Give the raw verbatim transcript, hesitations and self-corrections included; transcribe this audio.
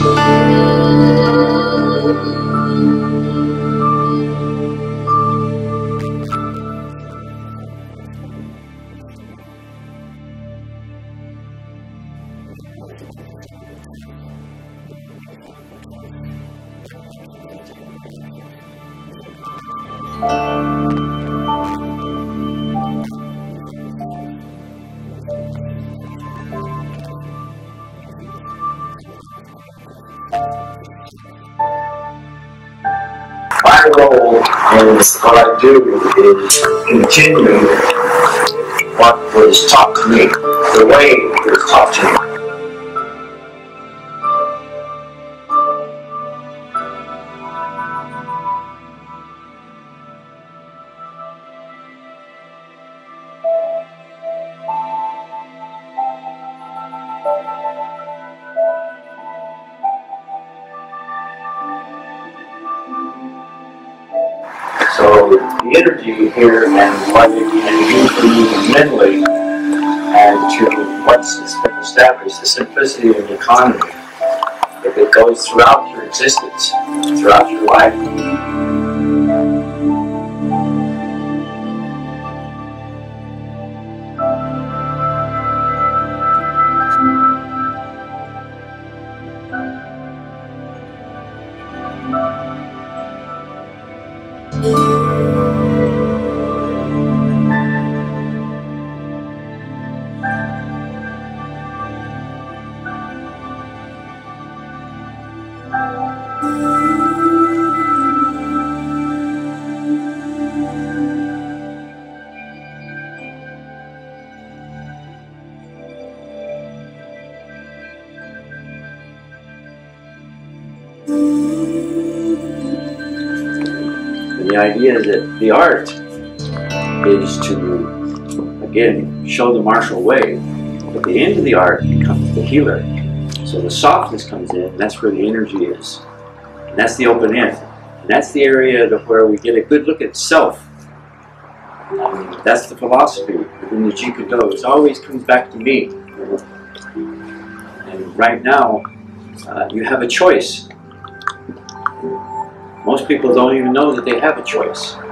My role in what I do is continue what was taught to me, the way it was taught to me. So the energy here and what it can use for moving mentally and to once it's been established, the simplicity of the economy, if it goes throughout your existence, throughout your life. And the idea is that the art is to, again, show the martial way. At the end of the art becomes the healer. So the softness comes in, and that's where the energy is. And that's the open end. And that's the area to where we get a good look at self. Um, that's the philosophy within the Jeet Kune Do. It always comes back to me. And right now, uh, you have a choice. Most people don't even know that they have a choice.